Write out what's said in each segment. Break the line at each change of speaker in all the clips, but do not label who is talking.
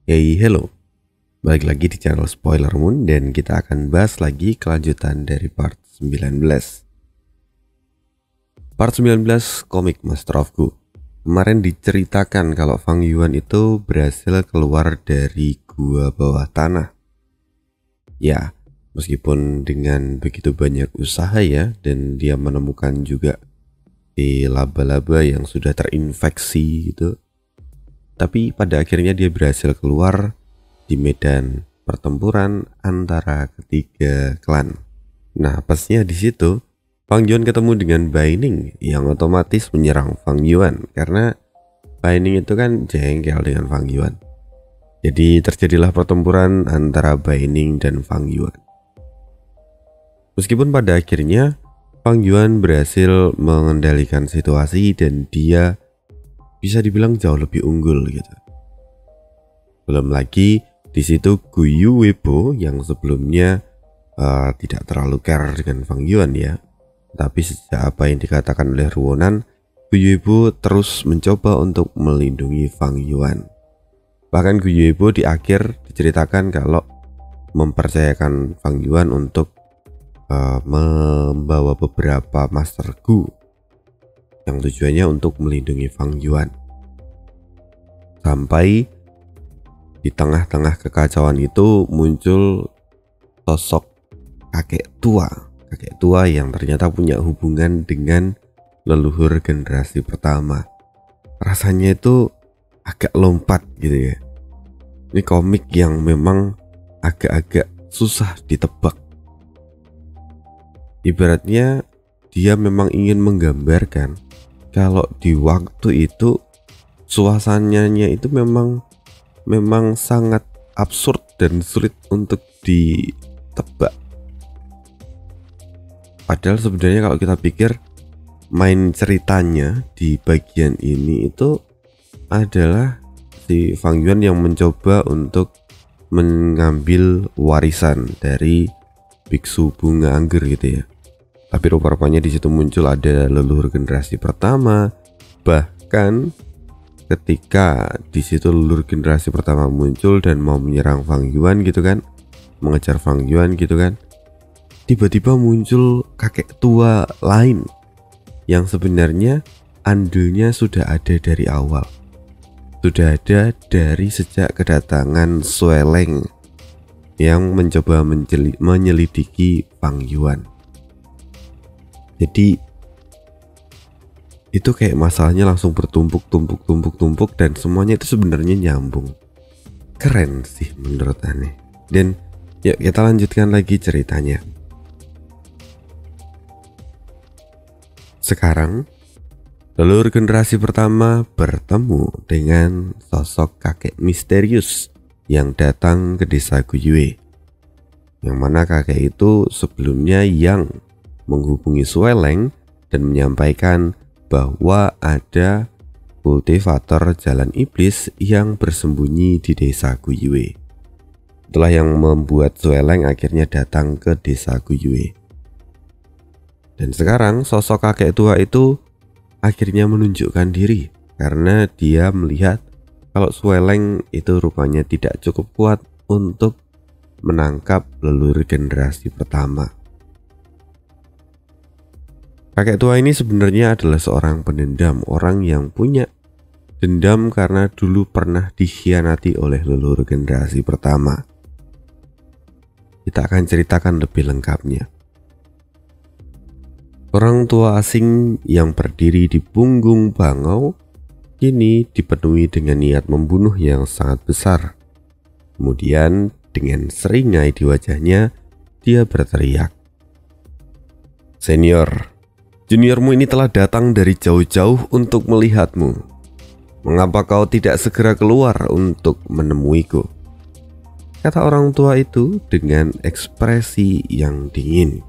Hey, hello. Balik lagi di channel Spoiler Moon dan kita akan bahas lagi kelanjutan dari part 19. Part 19 komik Master of Gu. Kemarin diceritakan kalau Fang Yuan itu berhasil keluar dari gua bawah tanah. Ya, meskipun dengan begitu banyak usaha ya, dan dia menemukan juga di laba-laba yang sudah terinfeksi gitu. Tapi pada akhirnya dia berhasil keluar di medan pertempuran antara ketiga klan. Nah, pasnya di situ Fang Yuan ketemu dengan Bai Ning yang otomatis menyerang Fang Yuan karena Bai Ning itu kan jengkel dengan Fang Yuan. Jadi terjadilah pertempuran antara Bai Ning dan Fang Yuan. Meskipun pada akhirnya Fang Yuan berhasil mengendalikan situasi dan dia bisa dibilang jauh lebih unggul gitu. Belum lagi di situ Guyu Weibo yang sebelumnya tidak terlalu care dengan Fang Yuan ya. Tapi sejak apa yang dikatakan oleh Ruonan, Guyu Weibo terus mencoba untuk melindungi Fang Yuan. Bahkan Guyu Weibo di akhir diceritakan kalau mempercayakan Fang Yuan untuk membawa beberapa Master Gu yang tujuannya untuk melindungi Fang Yuan. Sampai di tengah-tengah kekacauan itu muncul sosok kakek tua yang ternyata punya hubungan dengan leluhur generasi pertama. Rasanya itu agak lompat gitu ya. Ini komik yang memang agak-agak susah ditebak. Ibaratnya dia memang ingin menggambarkan kalau di waktu itu suasananya itu memang sangat absurd dan sulit untuk ditebak. Padahal sebenarnya kalau kita pikir main ceritanya di bagian ini itu adalah si Fang Yuan yang mencoba untuk mengambil warisan dari biksu bunga anggur gitu ya. Tapi rupa-rupanya di situ muncul ada leluhur generasi pertama. Bahkan ketika di situ leluhur generasi pertama muncul dan mau menyerang Fang Yuan gitu kan, mengejar Fang Yuan gitu kan, tiba-tiba muncul kakek tua lain yang sebenarnya andilnya sudah ada dari awal, sudah ada dari sejak kedatangan Sueleng yang mencoba menyelidiki Fang Yuan. Jadi itu kayak masalahnya langsung bertumpuk dan semuanya itu sebenarnya nyambung. Keren sih menurut aneh. Dan yuk kita lanjutkan lagi ceritanya. Sekarang leluhur generasi pertama bertemu dengan sosok kakek misterius yang datang ke desa Guyue. Yang mana kakek itu sebelumnya yang menghubungi Sueleng dan menyampaikan bahwa ada kultivator jalan iblis yang bersembunyi di desa Guyue. Itulah yang membuat Sueleng akhirnya datang ke desa Guyue. Dan sekarang sosok kakek tua itu akhirnya menunjukkan diri karena dia melihat kalau Sueleng itu rupanya tidak cukup kuat untuk menangkap leluhur generasi pertama. Kakek tua ini sebenarnya adalah seorang pendendam, orang yang punya dendam karena dulu pernah dikhianati oleh leluhur generasi pertama. Kita akan ceritakan lebih lengkapnya. Orang tua asing yang berdiri di punggung bangau kini dipenuhi dengan niat membunuh yang sangat besar. Kemudian dengan seringai di wajahnya, dia berteriak, "Senior, juniormu ini telah datang dari jauh-jauh untuk melihatmu. Mengapa kau tidak segera keluar untuk menemuiku?" Kata orang tua itu dengan ekspresi yang dingin.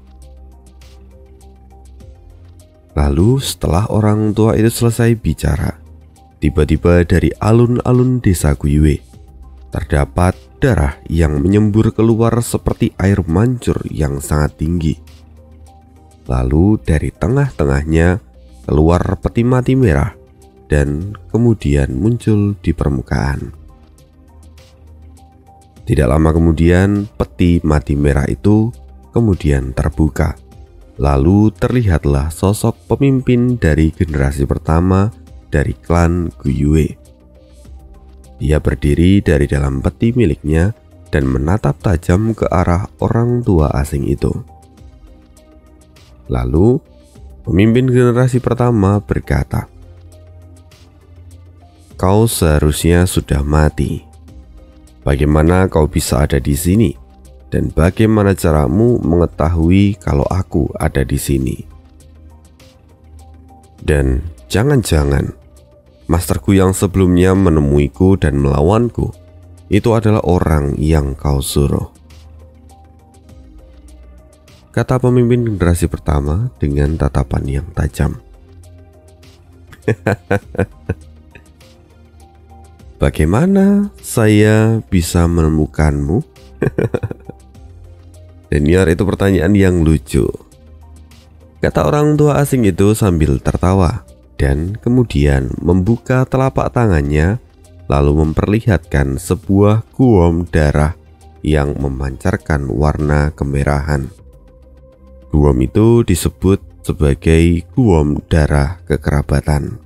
Lalu setelah orang tua itu selesai bicara, tiba-tiba dari alun-alun desa Guyue terdapat darah yang menyembur keluar seperti air mancur yang sangat tinggi. Lalu dari tengah-tengahnya keluar peti mati merah dan kemudian muncul di permukaan. Tidak lama kemudian, peti mati merah itu kemudian terbuka. Lalu terlihatlah sosok pemimpin dari generasi pertama dari klan Guyue. Dia berdiri dari dalam peti miliknya dan menatap tajam ke arah orang tua asing itu. Lalu, pemimpin generasi pertama berkata, "Kau seharusnya sudah mati. Bagaimana kau bisa ada di sini? Dan bagaimana caramu mengetahui kalau aku ada di sini? Dan jangan-jangan masterku yang sebelumnya menemuiku dan melawanku itu adalah orang yang kau suruh," kata pemimpin generasi pertama dengan tatapan yang tajam. "Bagaimana saya bisa menemukanmu?" Senior, itu pertanyaan yang lucu, kata orang tua asing itu sambil tertawa, dan kemudian membuka telapak tangannya lalu memperlihatkan sebuah guam darah yang memancarkan warna kemerahan. Guam itu disebut sebagai guam darah kekerabatan.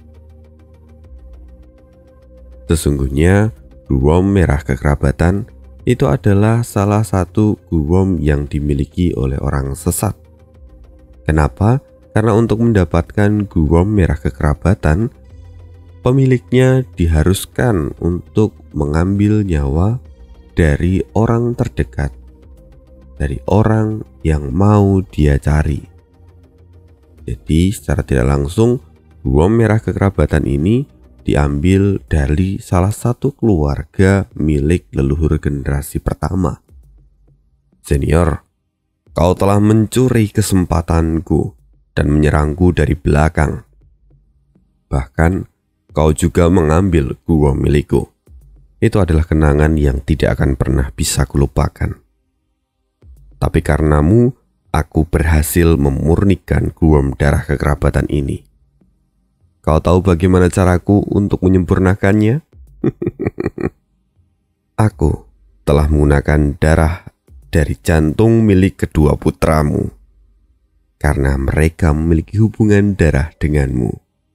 Sesungguhnya guam merah kekerabatan itu adalah salah satu guam yang dimiliki oleh orang sesat. Kenapa? Karena untuk mendapatkan guam merah kekerabatan, pemiliknya diharuskan untuk mengambil nyawa dari orang terdekat, dari orang yang mau dia cari. Jadi secara tidak langsung, guam merah kekerabatan ini diambil dari salah satu keluarga milik leluhur generasi pertama. "Senior, kau telah mencuri kesempatanku dan menyerangku dari belakang. Bahkan kau juga mengambil guam milikku. Itu adalah kenangan yang tidak akan pernah bisa kulupakan. Tapi karenamu, aku berhasil memurnikan guam darah kekerabatan ini. Kau tahu bagaimana caraku untuk menyempurnakannya?" "Aku telah menggunakan darah dari jantung milik kedua putramu, karena mereka memiliki hubungan darah denganmu."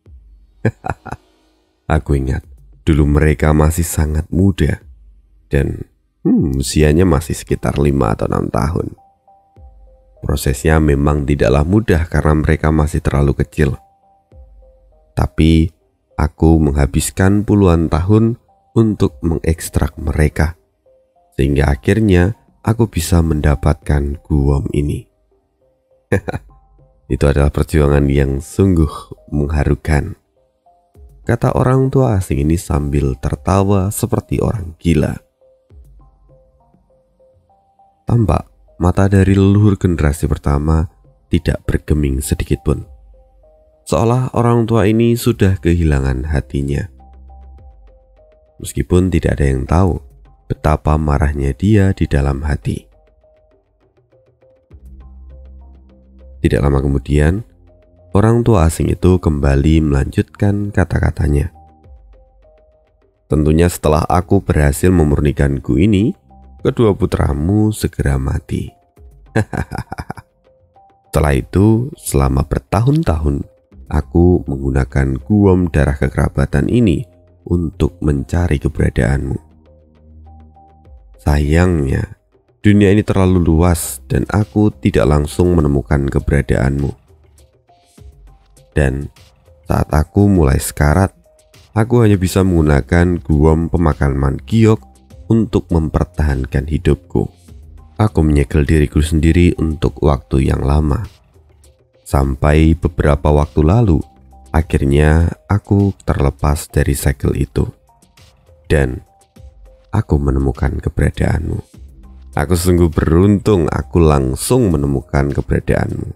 Aku ingat, dulu mereka masih sangat muda, dan usianya masih sekitar 5 atau 6 tahun. Prosesnya memang tidaklah mudah karena mereka masih terlalu kecil. Tapi aku menghabiskan puluhan tahun untuk mengekstrak mereka, sehingga akhirnya aku bisa mendapatkan guam ini. Itu adalah perjuangan yang sungguh mengharukan, kata orang tua asing ini sambil tertawa seperti orang gila. Tampak mata dari leluhur generasi pertama tidak bergeming sedikit pun, seolah orang tua ini sudah kehilangan hatinya. Meskipun tidak ada yang tahu betapa marahnya dia di dalam hati. Tidak lama kemudian, orang tua asing itu kembali melanjutkan kata-katanya. "Tentunya setelah aku berhasil memurnikanku ini, kedua putramu segera mati." Setelah itu, selama bertahun-tahun, aku menggunakan guam darah kekerabatan ini untuk mencari keberadaanmu. Sayangnya, dunia ini terlalu luas dan aku tidak langsung menemukan keberadaanmu. Dan saat aku mulai sekarat, aku hanya bisa menggunakan guam pemakaman giok untuk mempertahankan hidupku. Aku menyegel diriku sendiri untuk waktu yang lama. Sampai beberapa waktu lalu, akhirnya aku terlepas dari segel itu. Dan aku menemukan keberadaanmu. Aku sungguh beruntung aku langsung menemukan keberadaanmu.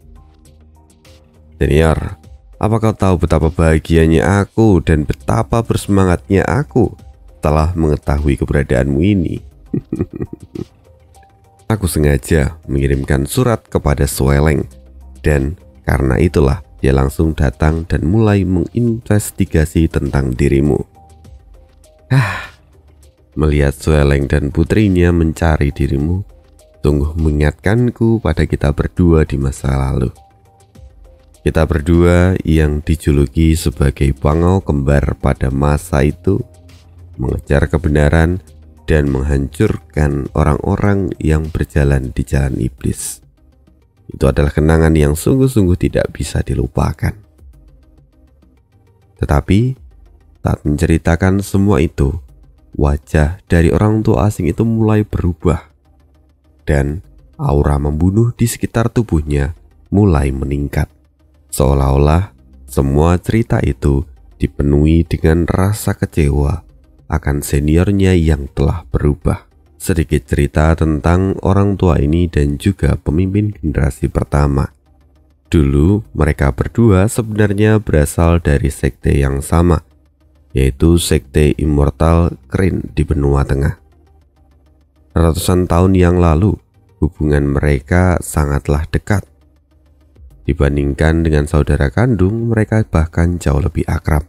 Senior, apa kau tahu betapa bahagianya aku dan betapa bersemangatnya aku setelah mengetahui keberadaanmu ini? Aku sengaja mengirimkan surat kepada Sueleng, dan karena itulah dia langsung datang dan mulai menginvestigasi tentang dirimu. Melihat Sueleng dan putrinya mencari dirimu, sungguh mengingatkanku pada kita berdua di masa lalu. Kita berdua yang dijuluki sebagai bangau kembar pada masa itu, mengejar kebenaran dan menghancurkan orang-orang yang berjalan di jalan iblis. Itu adalah kenangan yang sungguh-sungguh tidak bisa dilupakan. Tetapi saat menceritakan semua itu, wajah dari orang tua asing itu mulai berubah dan aura membunuh di sekitar tubuhnya mulai meningkat. Seolah-olah semua cerita itu dipenuhi dengan rasa kecewa akan seniornya yang telah berubah. Sedikit cerita tentang orang tua ini dan juga pemimpin generasi pertama. Dulu mereka berdua sebenarnya berasal dari sekte yang sama, yaitu sekte Immortal Crane di benua tengah. Ratusan tahun yang lalu, hubungan mereka sangatlah dekat. Dibandingkan dengan saudara kandung, mereka bahkan jauh lebih akrab.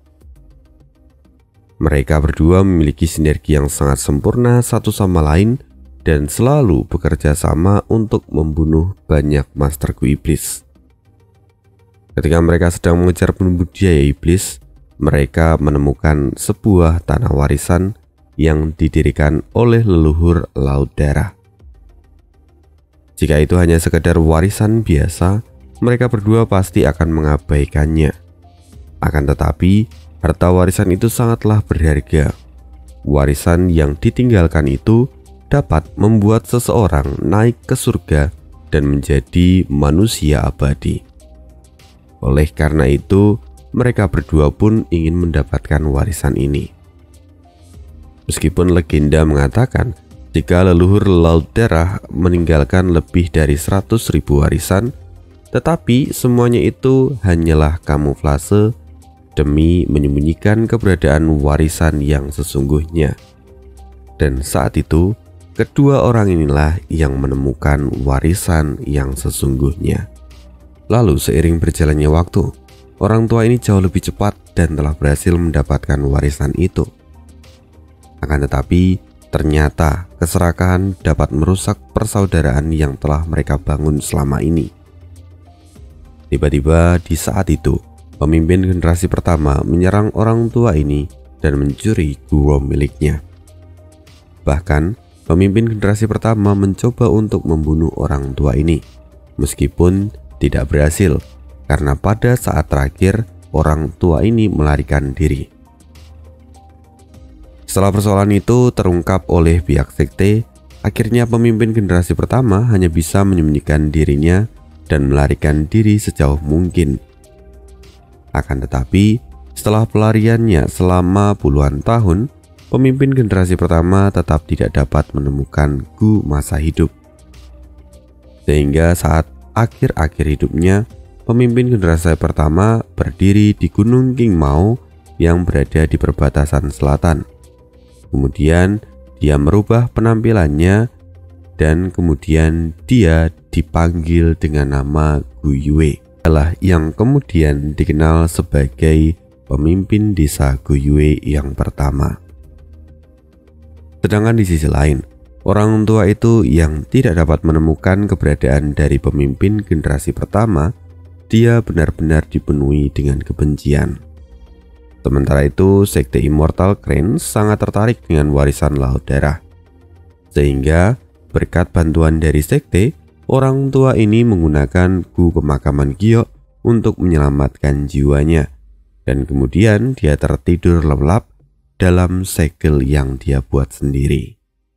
Mereka berdua memiliki sinergi yang sangat sempurna satu sama lain dan selalu bekerja sama untuk membunuh banyak masterku iblis. Ketika mereka sedang mengejar budidaya iblis, mereka menemukan sebuah tanah warisan yang didirikan oleh leluhur Laut Darah. Jika itu hanya sekedar warisan biasa, mereka berdua pasti akan mengabaikannya. Akan tetapi, harta warisan itu sangatlah berharga. Warisan yang ditinggalkan itu dapat membuat seseorang naik ke surga dan menjadi manusia abadi. Oleh karena itu, mereka berdua pun ingin mendapatkan warisan ini. Meskipun legenda mengatakan jika leluhur Laut Darah meninggalkan lebih dari 100.000 warisan, tetapi semuanya itu hanyalah kamuflase demi menyembunyikan keberadaan warisan yang sesungguhnya. Dan saat itu, kedua orang inilah yang menemukan warisan yang sesungguhnya. Lalu seiring berjalannya waktu, orang tua ini jauh lebih cepat dan telah berhasil mendapatkan warisan itu. Akan tetapi, ternyata keserakahan dapat merusak persaudaraan yang telah mereka bangun selama ini. Tiba-tiba di saat itu, pemimpin generasi pertama menyerang orang tua ini dan mencuri gua miliknya. Bahkan, pemimpin generasi pertama mencoba untuk membunuh orang tua ini, meskipun tidak berhasil karena pada saat terakhir orang tua ini melarikan diri. Setelah persoalan itu terungkap oleh pihak sekte, akhirnya pemimpin generasi pertama hanya bisa menyembunyikan dirinya dan melarikan diri sejauh mungkin. Akan tetapi, setelah pelariannya selama puluhan tahun, pemimpin generasi pertama tetap tidak dapat menemukan Gu masa hidup. Sehingga saat akhir-akhir hidupnya, pemimpin generasi pertama berdiri di Gunung King Mao yang berada di perbatasan selatan. Kemudian dia merubah penampilannya dan kemudian dia dipanggil dengan nama Gu Yue, adalah yang kemudian dikenal sebagai pemimpin desa Gu Yue yang pertama. Sedangkan di sisi lain, orang tua itu yang tidak dapat menemukan keberadaan dari pemimpin generasi pertama, dia benar-benar dipenuhi dengan kebencian. Sementara itu, sekte Immortal Crane sangat tertarik dengan warisan Laut Darah. Sehingga berkat bantuan dari sekte, orang tua ini menggunakan Gu pemakaman Giok untuk menyelamatkan jiwanya. Dan kemudian dia tertidur lelap dalam segel yang dia buat sendiri.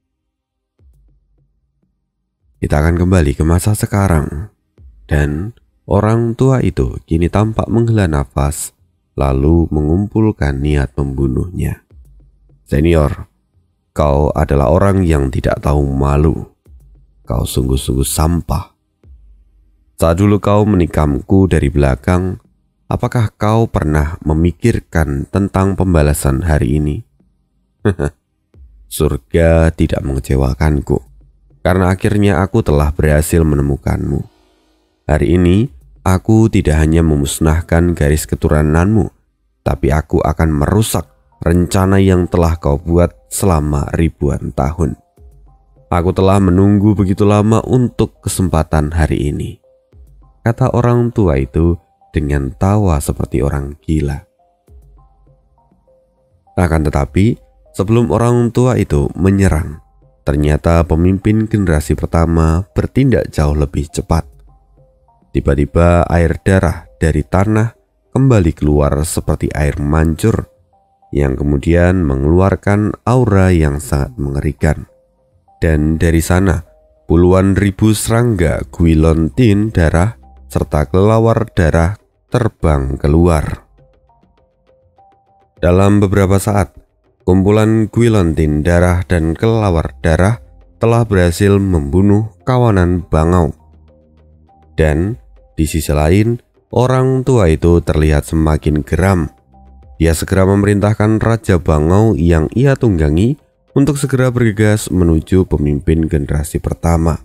Kita akan kembali ke masa sekarang. Dan orang tua itu kini tampak menghela nafas, lalu mengumpulkan niat membunuhnya. Senior, kau adalah orang yang tidak tahu malu. Kau sungguh-sungguh sampah. Saat dulu kau menikamku dari belakang, apakah kau pernah memikirkan tentang pembalasan hari ini? Surga tidak mengecewakanku, karena akhirnya aku telah berhasil menemukanmu. Hari ini, aku tidak hanya memusnahkan garis keturunanmu, tapi aku akan merusak rencana yang telah kau buat selama ribuan tahun. Aku telah menunggu begitu lama untuk kesempatan hari ini, kata orang tua itu dengan tawa seperti orang gila. Akan tetapi, sebelum orang tua itu menyerang, ternyata pemimpin generasi pertama bertindak jauh lebih cepat. Tiba-tiba air darah dari tanah kembali keluar seperti air mancur, yang kemudian mengeluarkan aura yang sangat mengerikan. Dan dari sana, puluhan ribu serangga guilontin darah serta kelelawar darah terbang keluar. Dalam beberapa saat, kumpulan guilontin darah dan kelelawar darah telah berhasil membunuh kawanan bangau. Dan di sisi lain, orang tua itu terlihat semakin geram. Dia segera memerintahkan Raja Bangau yang ia tunggangi untuk segera bergegas menuju pemimpin generasi pertama.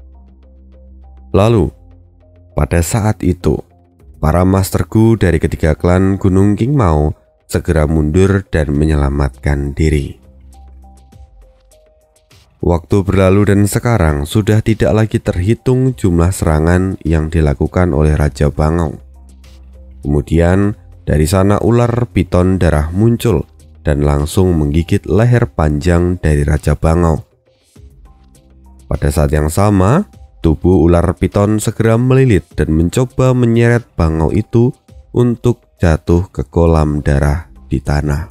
Lalu, pada saat itu, para Master Gu dari ketiga klan Gunung Qingmao segera mundur dan menyelamatkan diri. Waktu berlalu dan sekarang sudah tidak lagi terhitung jumlah serangan yang dilakukan oleh Raja Bangau. Kemudian dari sana ular piton darah muncul dan langsung menggigit leher panjang dari Raja Bangau. Pada saat yang sama, tubuh ular piton segera melilit dan mencoba menyeret bangau itu untuk jatuh ke kolam darah di tanah.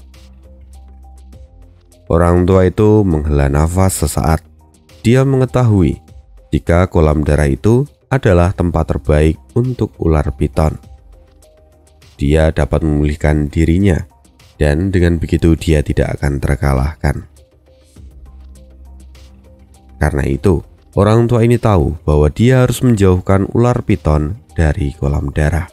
Orang tua itu menghela nafas sesaat. Dia mengetahui jika kolam darah itu adalah tempat terbaik untuk ular piton. Dia dapat memulihkan dirinya, dan dengan begitu dia tidak akan terkalahkan. Karena itu, orang tua ini tahu bahwa dia harus menjauhkan ular piton dari kolam darah.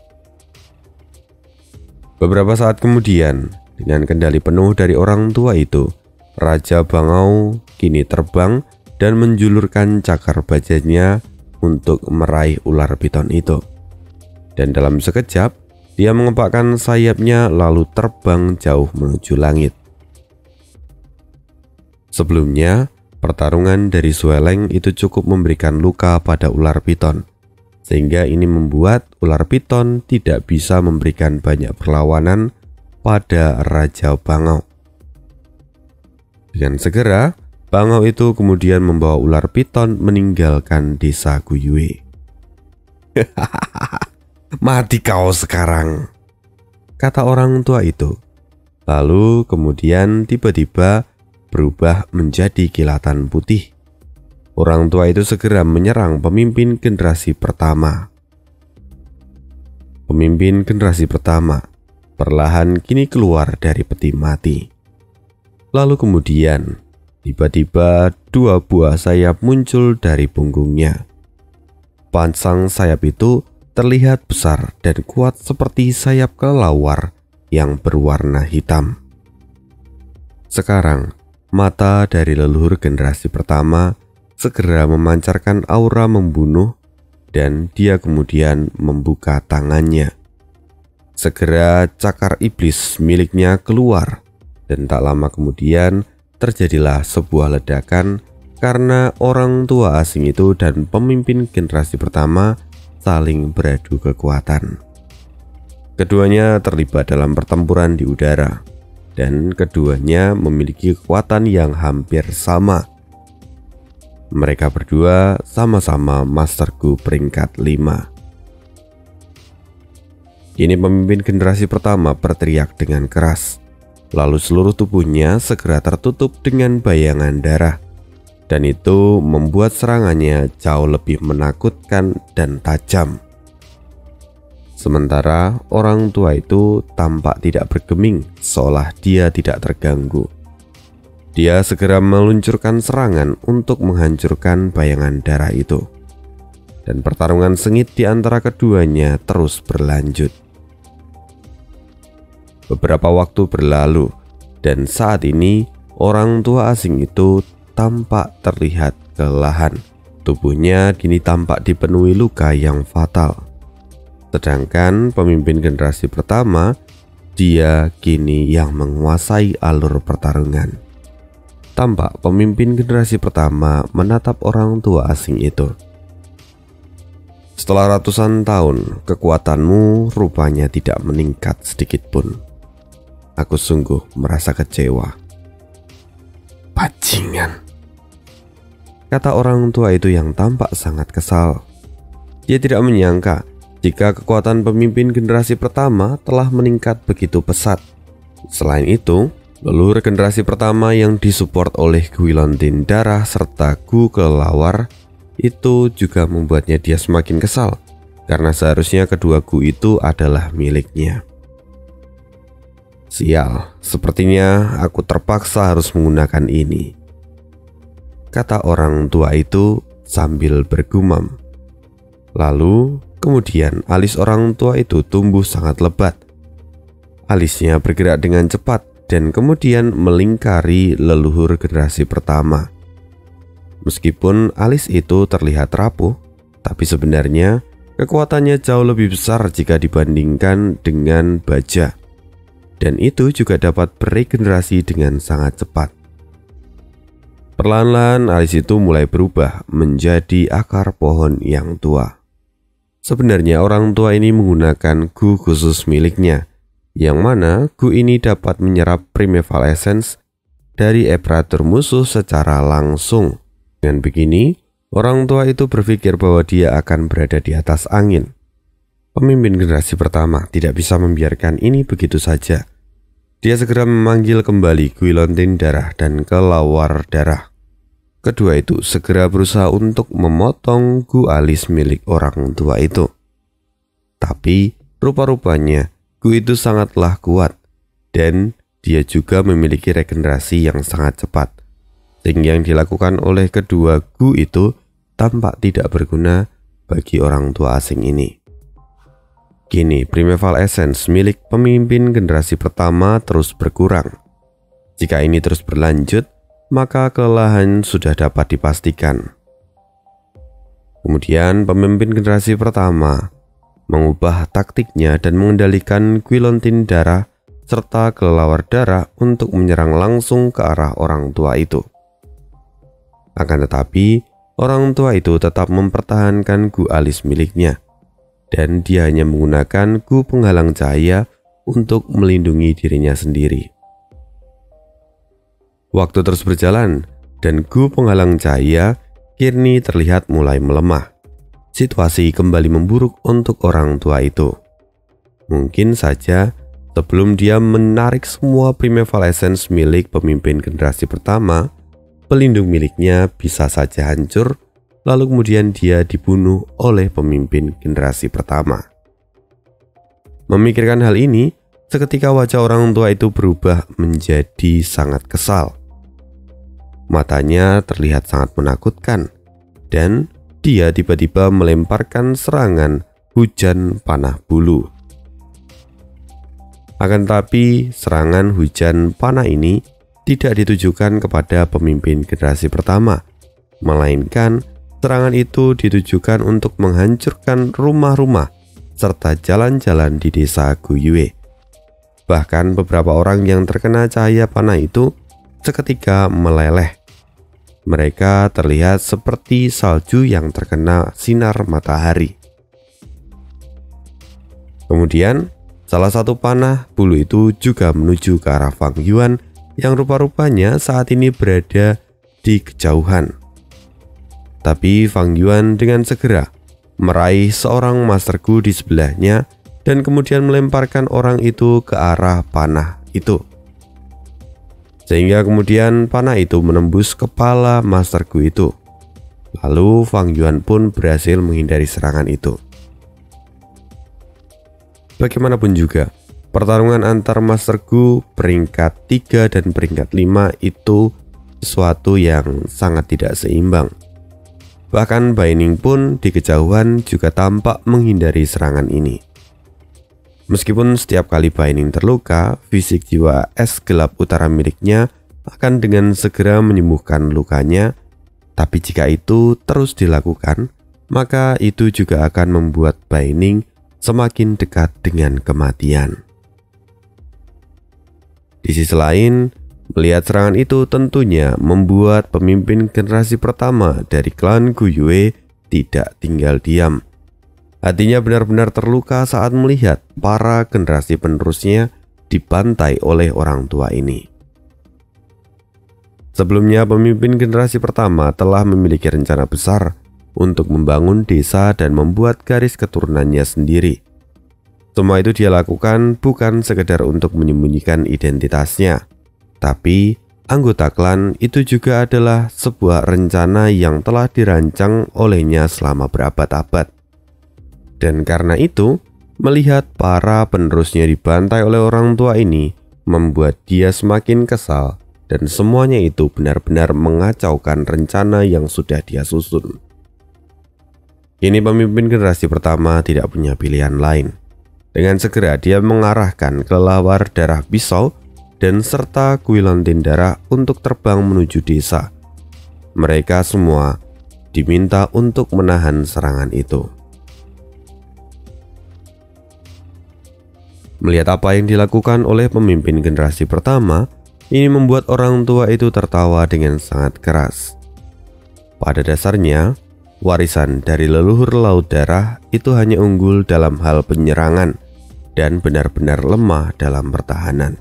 Beberapa saat kemudian, dengan kendali penuh dari orang tua itu, Raja Bangau kini terbang dan menjulurkan cakar bajanya untuk meraih ular piton itu. Dan dalam sekejap, dia mengepakkan sayapnya lalu terbang jauh menuju langit. Sebelumnya, pertarungan dari Sueleng itu cukup memberikan luka pada ular piton, sehingga ini membuat ular piton tidak bisa memberikan banyak perlawanan pada Raja Bangau. Dengan segera, bangau itu kemudian membawa ular piton meninggalkan desa Guyue. Mati kau sekarang, kata orang tua itu. Lalu kemudian tiba-tiba berubah menjadi kilatan putih. Orang tua itu segera menyerang pemimpin generasi pertama. Pemimpin generasi pertama perlahan kini keluar dari peti mati. Lalu kemudian tiba-tiba dua buah sayap muncul dari punggungnya. Pasang sayap itu terlihat besar dan kuat seperti sayap kelelawar yang berwarna hitam. Sekarang, mata dari leluhur generasi pertama segera memancarkan aura membunuh dan dia kemudian membuka tangannya. Segera cakar iblis miliknya keluar dan tak lama kemudian terjadilah sebuah ledakan karena orang tua asing itu dan pemimpin generasi pertama saling beradu kekuatan. Keduanya terlibat dalam pertempuran di udara, dan keduanya memiliki kekuatan yang hampir sama. Mereka berdua sama-sama Master Gu peringkat 5. Kini pemimpin generasi pertama berteriak dengan keras, lalu seluruh tubuhnya segera tertutup dengan bayangan darah. Dan itu membuat serangannya jauh lebih menakutkan dan tajam. Sementara orang tua itu tampak tidak bergeming, seolah dia tidak terganggu. Dia segera meluncurkan serangan untuk menghancurkan bayangan darah itu. Dan pertarungan sengit di antara keduanya terus berlanjut. Beberapa waktu berlalu, dan saat ini orang tua asing itu tampak terlihat kelelahan. Tubuhnya kini tampak dipenuhi luka yang fatal. Sedangkan pemimpin generasi pertama, dia kini yang menguasai alur pertarungan. tampak pemimpin generasi pertama menatap orang tua asing itu. Setelah ratusan tahun, kekuatanmu rupanya tidak meningkat sedikit pun. Aku sungguh merasa kecewa. Bajingan, kata orang tua itu yang tampak sangat kesal. Dia tidak menyangka jika kekuatan pemimpin generasi pertama telah meningkat begitu pesat. Selain itu, leluhur generasi pertama yang disupport oleh Gwilontin darah serta Gu kelelawar itu juga membuatnya dia semakin kesal, karena seharusnya kedua Gu itu adalah miliknya. Sial, sepertinya aku terpaksa harus menggunakan ini, kata orang tua itu sambil bergumam. Lalu kemudian alis orang tua itu tumbuh sangat lebat. Alisnya bergerak dengan cepat dan kemudian melingkari leluhur generasi pertama. Meskipun alis itu terlihat rapuh, tapi sebenarnya kekuatannya jauh lebih besar jika dibandingkan dengan baja. Dan itu juga dapat beregenerasi dengan sangat cepat. Perlahan-lahan alis itu mulai berubah menjadi akar pohon yang tua. Sebenarnya orang tua ini menggunakan Gu khusus miliknya, yang mana Gu ini dapat menyerap primeval essence dari Epratur musuh secara langsung. Dengan begini, orang tua itu berpikir bahwa dia akan berada di atas angin. Pemimpin generasi pertama tidak bisa membiarkan ini begitu saja. Dia segera memanggil kembali Gwilontin darah dan kelelawar darah. Kedua itu segera berusaha untuk memotong Gu alis milik orang tua itu. Tapi rupa-rupanya Gu itu sangatlah kuat dan dia juga memiliki regenerasi yang sangat cepat. Sehingga yang dilakukan oleh kedua Gu itu tampak tidak berguna bagi orang tua asing ini. Kini primeval essence milik pemimpin generasi pertama terus berkurang. Jika ini terus berlanjut, maka kelelahan sudah dapat dipastikan. Kemudian pemimpin generasi pertama mengubah taktiknya dan mengendalikan Gwilontin darah serta kelelawar darah untuk menyerang langsung ke arah orang tua itu. Akan tetapi, orang tua itu tetap mempertahankan Gu alis miliknya, dan dia hanya menggunakan Gu penghalang cahaya untuk melindungi dirinya sendiri. Waktu terus berjalan, dan Gu penghalang cahaya kini terlihat mulai melemah. Situasi kembali memburuk untuk orang tua itu. Mungkin saja sebelum dia menarik semua primeval essence milik pemimpin generasi pertama, pelindung miliknya bisa saja hancur, lalu kemudian dia dibunuh oleh pemimpin generasi pertama. Memikirkan hal ini, seketika wajah orang tua itu berubah menjadi sangat kesal. Matanya terlihat sangat menakutkan, dan dia tiba-tiba melemparkan serangan hujan panah bulu. Akan tetapi, serangan hujan panah ini tidak ditujukan kepada pemimpin generasi pertama, melainkan serangan itu ditujukan untuk menghancurkan rumah-rumah serta jalan-jalan di desa Guyue. Bahkan beberapa orang yang terkena cahaya panah itu seketika meleleh. Mereka terlihat seperti salju yang terkena sinar matahari. Kemudian, salah satu panah bulu itu juga menuju ke arah Fang Yuan yang rupa-rupanya saat ini berada di kejauhan. Tapi Fang Yuan dengan segera meraih seorang Master Gu di sebelahnya dan kemudian melemparkan orang itu ke arah panah itu. Sehingga kemudian panah itu menembus kepala Master Gu itu. Lalu Fang Yuan pun berhasil menghindari serangan itu. Bagaimanapun juga, pertarungan antar Master Gu peringkat 3 dan peringkat 5 itu sesuatu yang sangat tidak seimbang. Bahkan Bai Ning pun di kejauhan juga tampak menghindari serangan ini. Meskipun setiap kali Bai Ning terluka, fisik jiwa es gelap utara miliknya akan dengan segera menyembuhkan lukanya, tapi jika itu terus dilakukan, maka itu juga akan membuat Bai Ning semakin dekat dengan kematian. Di sisi lain, Melihat serangan itu tentunya membuat pemimpin generasi pertama dari klan Guyue tidak tinggal diam. Hatinya benar-benar terluka saat melihat para generasi penerusnya dibantai oleh orang tua ini. Sebelumnya, pemimpin generasi pertama telah memiliki rencana besar untuk membangun desa dan membuat garis keturunannya sendiri. Semua itu dia lakukan bukan sekedar untuk menyembunyikan identitasnya, tapi anggota klan itu juga adalah sebuah rencana yang telah dirancang olehnya selama berabad-abad. Dan karena itu, melihat para penerusnya dibantai oleh orang tua ini membuat dia semakin kesal, dan semuanya itu benar-benar mengacaukan rencana yang sudah dia susun. Kini pemimpin generasi pertama tidak punya pilihan lain. Dengan segera dia mengarahkan kelelawar darah pisau dan serta Guilantin darah untuk terbang menuju desa. Mereka semua diminta untuk menahan serangan itu. Melihat apa yang dilakukan oleh pemimpin generasi pertama, ini membuat orang tua itu tertawa dengan sangat keras. Pada dasarnya, warisan dari leluhur Laut Darah itu hanya unggul dalam hal penyerangan dan benar-benar lemah dalam pertahanan.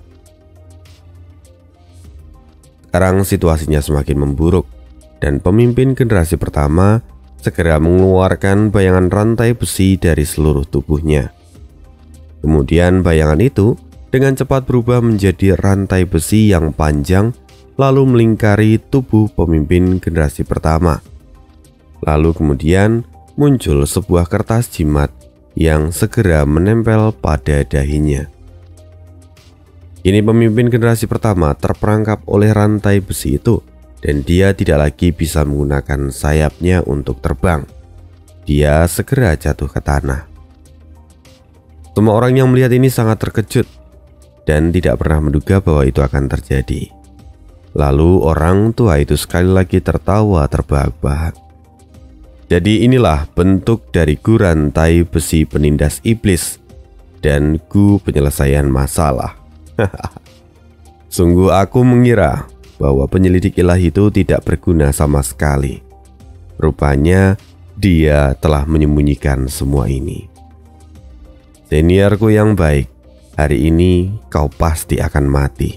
Sekarang situasinya semakin memburuk dan pemimpin generasi pertama segera mengeluarkan bayangan rantai besi dari seluruh tubuhnya. Kemudian bayangan itu dengan cepat berubah menjadi rantai besi yang panjang lalu melingkari tubuh pemimpin generasi pertama. Lalu kemudian muncul sebuah kertas jimat yang segera menempel pada dahinya. Kini pemimpin generasi pertama terperangkap oleh rantai besi itu dan dia tidak lagi bisa menggunakan sayapnya untuk terbang. Dia segera jatuh ke tanah. Semua orang yang melihat ini sangat terkejut dan tidak pernah menduga bahwa itu akan terjadi. Lalu orang tua itu sekali lagi tertawa terbahak-bahak. Jadi inilah bentuk dari gu rantai besi penindas iblis dan gu penyelesaian masalah. Sungguh aku mengira bahwa penyelidik ilahi itu tidak berguna sama sekali. Rupanya dia telah menyembunyikan semua ini. Seniorku yang baik, hari ini kau pasti akan mati.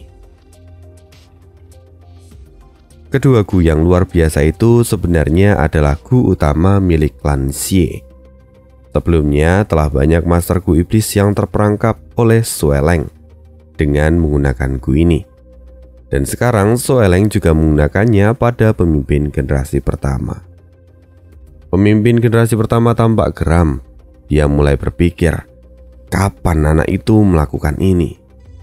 Kedua gu yang luar biasa itu sebenarnya adalah gu utama milik klan Xie. Sebelumnya telah banyak master gu iblis yang terperangkap oleh Sueleng dengan menggunakan gu ini. Dan sekarang Sueleng juga menggunakannya pada pemimpin generasi pertama. Pemimpin generasi pertama tampak geram. Dia mulai berpikir, kapan anak itu melakukan ini?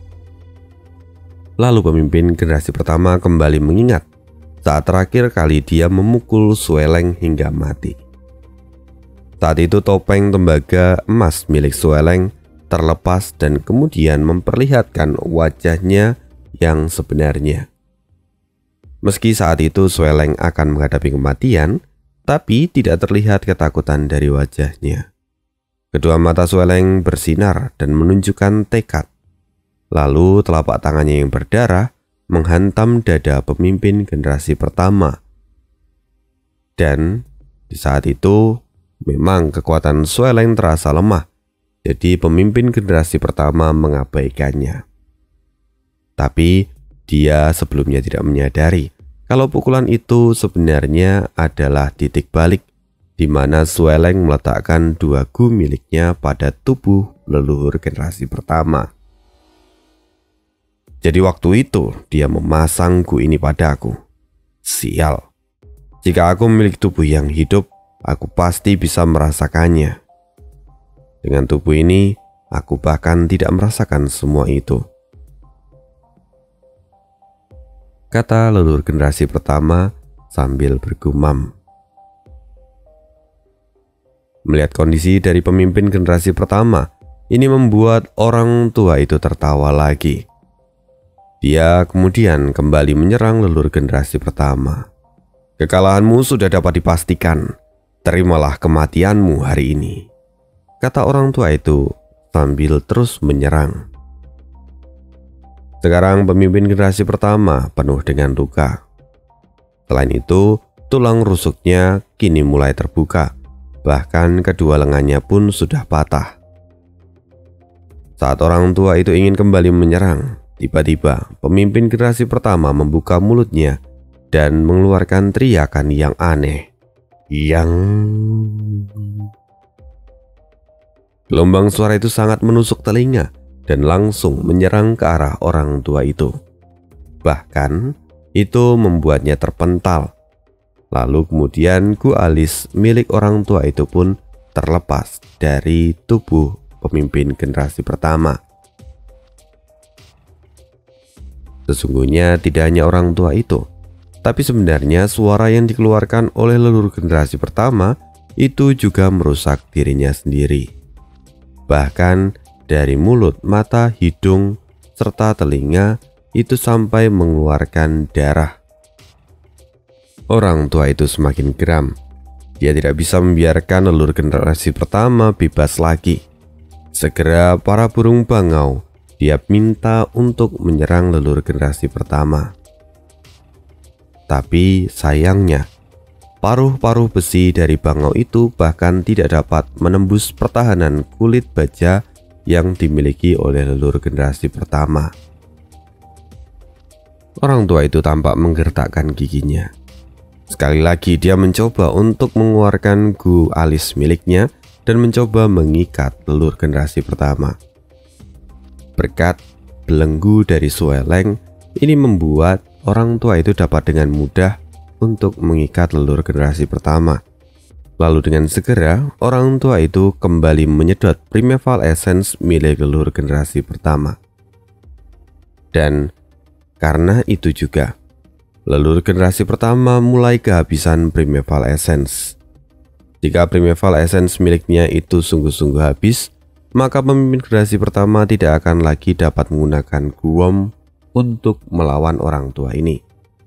Lalu pemimpin generasi pertama kembali mengingat saat terakhir kali dia memukul Sueleng hingga mati. Saat itu topeng tembaga emas milik Sueleng terlepas dan kemudian memperlihatkan wajahnya yang sebenarnya. Meski saat itu Sueleng akan menghadapi kematian, tapi tidak terlihat ketakutan dari wajahnya. Kedua mata Sueleng bersinar dan menunjukkan tekad. Lalu telapak tangannya yang berdarah menghantam dada pemimpin generasi pertama. Dan di saat itu memang kekuatan Sueleng terasa lemah, jadi pemimpin generasi pertama mengabaikannya. Tapi dia sebelumnya tidak menyadari kalau pukulan itu sebenarnya adalah titik balik di mana Sueleng meletakkan dua gu miliknya pada tubuh leluhur generasi pertama. Jadi waktu itu dia memasang gu ini padaku. Sial. Jika aku memiliki tubuh yang hidup, aku pasti bisa merasakannya. Dengan tubuh ini, aku bahkan tidak merasakan semua itu. Kata leluhur generasi pertama sambil bergumam. Melihat kondisi dari pemimpin generasi pertama, ini membuat orang tua itu tertawa lagi. Dia kemudian kembali menyerang leluhur generasi pertama. Kekalahanmu sudah dapat dipastikan. Terimalah kematianmu hari ini, kata orang tua itu sambil terus menyerang. Sekarang pemimpin generasi pertama penuh dengan luka. Selain itu, tulang rusuknya kini mulai terbuka. Bahkan kedua lengannya pun sudah patah. Saat orang tua itu ingin kembali menyerang, tiba-tiba pemimpin generasi pertama membuka mulutnya dan mengeluarkan teriakan yang aneh. Gelombang suara itu sangat menusuk telinga dan langsung menyerang ke arah orang tua itu. Bahkan itu membuatnya terpental. Lalu kemudian gu alis milik orang tua itu pun terlepas dari tubuh pemimpin generasi pertama. Sesungguhnya tidak hanya orang tua itu, tapi sebenarnya suara yang dikeluarkan oleh leluhur generasi pertama itu juga merusak dirinya sendiri. Bahkan dari mulut, mata, hidung, serta telinga itu sampai mengeluarkan darah. Orang tua itu semakin geram. Dia tidak bisa membiarkan leluhur generasi pertama bebas lagi. Segera para burung bangau dia minta untuk menyerang leluhur generasi pertama. Tapi sayangnya, paruh-paruh besi dari bangau itu bahkan tidak dapat menembus pertahanan kulit baja yang dimiliki oleh leluhur generasi pertama. Orang tua itu tampak menggertakkan giginya. Sekali lagi dia mencoba untuk mengeluarkan gu alis miliknya dan mencoba mengikat leluhur generasi pertama. Berkat belenggu dari sueleng, ini membuat orang tua itu dapat dengan mudah untuk mengikat leluhur generasi pertama. Lalu dengan segera, orang tua itu kembali menyedot Primeval Essence milik leluhur generasi pertama. Dan karena itu juga, leluhur generasi pertama mulai kehabisan Primeval Essence. Jika Primeval Essence miliknya itu sungguh-sungguh habis, maka pemimpin generasi pertama tidak akan lagi dapat menggunakan Guwom untuk melawan orang tua ini.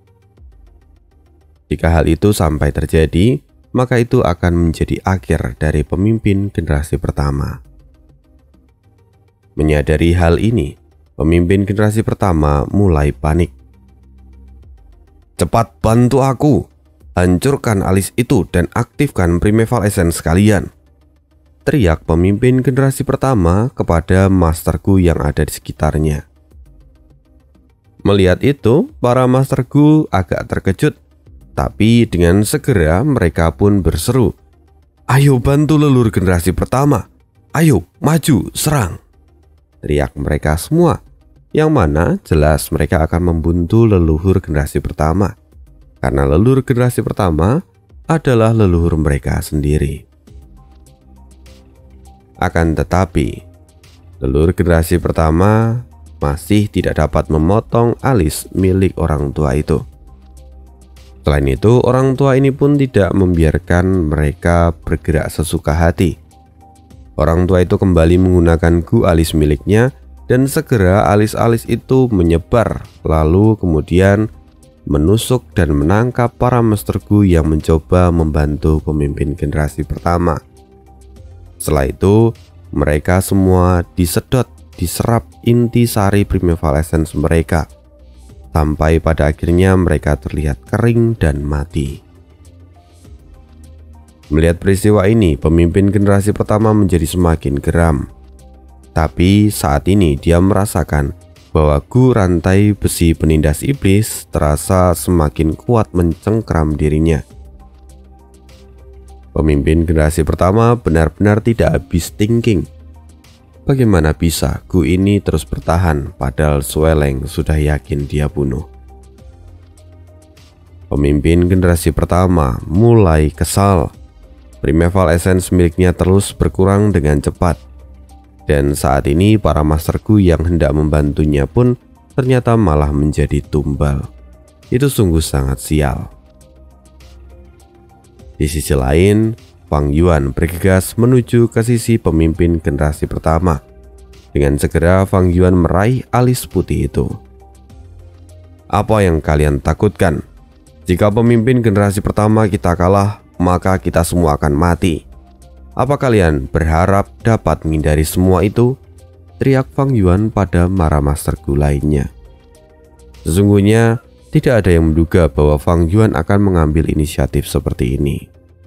Jika hal itu sampai terjadi, maka itu akan menjadi akhir dari pemimpin generasi pertama. Menyadari hal ini, pemimpin generasi pertama mulai panik. "Cepat bantu aku! Hancurkan alis itu dan aktifkan Primeval Essence kalian!" teriak pemimpin generasi pertama kepada masterku yang ada di sekitarnya. Melihat itu, para masterku agak terkejut, tapi dengan segera mereka pun berseru, "Ayo bantu leluhur generasi pertama! Ayo, maju, serang!" teriak mereka semua, yang mana jelas mereka akan membuntu leluhur generasi pertama, karena leluhur generasi pertama adalah leluhur mereka sendiri. Akan tetapi, leluhur generasi pertama masih tidak dapat memotong alis milik orang tua itu. Selain itu, orang tua ini pun tidak membiarkan mereka bergerak sesuka hati. Orang tua itu kembali menggunakan gu alis miliknya dan segera alis-alis itu menyebar, lalu kemudian menusuk dan menangkap para Master Gu yang mencoba membantu pemimpin generasi pertama. Setelah itu, mereka semua disedot, diserap inti sari Primeval Essence mereka, sampai pada akhirnya mereka terlihat kering dan mati. Melihat peristiwa ini, pemimpin generasi pertama menjadi semakin geram. Tapi saat ini dia merasakan bahwa gu rantai besi penindas iblis terasa semakin kuat mencengkram dirinya. Pemimpin generasi pertama benar-benar tidak habis thinking. Bagaimana bisa gu ini terus bertahan padahal Sueleng sudah yakin dia bunuh? Pemimpin generasi pertama mulai kesal. Primeval Essence miliknya terus berkurang dengan cepat. Dan saat ini para Master Gu yang hendak membantunya pun ternyata malah menjadi tumbal. Itu sungguh sangat sial. Di sisi lain, Fang Yuan bergegas menuju ke sisi pemimpin generasi pertama. Dengan segera Fang Yuan meraih alis putih itu. "Apa yang kalian takutkan? Jika pemimpin generasi pertama kita kalah, maka kita semua akan mati. Apa kalian berharap dapat menghindari semua itu?" teriak Fang Yuan pada para Master Gu lainnya. Sesungguhnya tidak ada yang menduga bahwa Fang Yuan akan mengambil inisiatif seperti ini.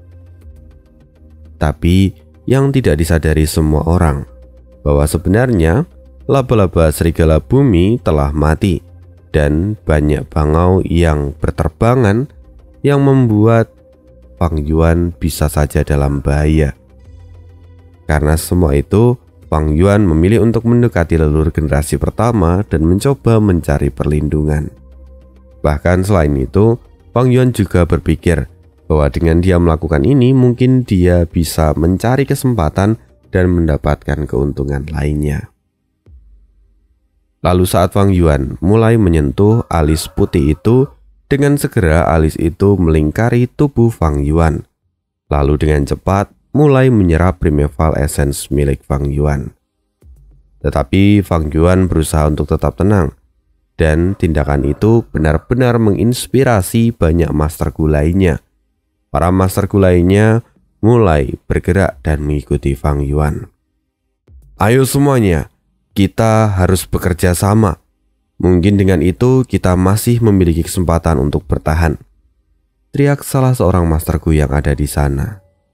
Tapi yang tidak disadari semua orang bahwa sebenarnya laba-laba serigala bumi telah mati dan banyak bangau yang berterbangan yang membuat Fang Yuan bisa saja dalam bahaya. Karena semua itu, Fang Yuan memilih untuk mendekati leluhur generasi pertama dan mencoba mencari perlindungan. Bahkan selain itu, Fang Yuan juga berpikir bahwa dengan dia melakukan ini mungkin dia bisa mencari kesempatan dan mendapatkan keuntungan lainnya. Lalu saat Fang Yuan mulai menyentuh alis putih itu, dengan segera alis itu melingkari tubuh Fang Yuan. Lalu dengan cepat mulai menyerap Primeval Essence milik Fang Yuan. Tetapi Fang Yuan berusaha untuk tetap tenang, dan tindakan itu benar-benar menginspirasi banyak Master Gu lainnya. Para Master Gu lainnya mulai bergerak dan mengikuti Fang Yuan. Ayo semuanya, kita harus bekerja sama. Mungkin dengan itu kita masih memiliki kesempatan untuk bertahan, teriak salah seorang Master Gu yang ada di sana.